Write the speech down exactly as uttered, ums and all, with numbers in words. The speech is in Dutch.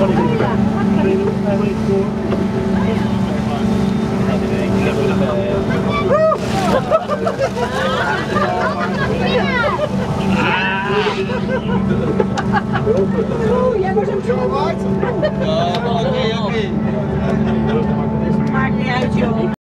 Oeh, jij was hem zo hard. Ja, oké, oké.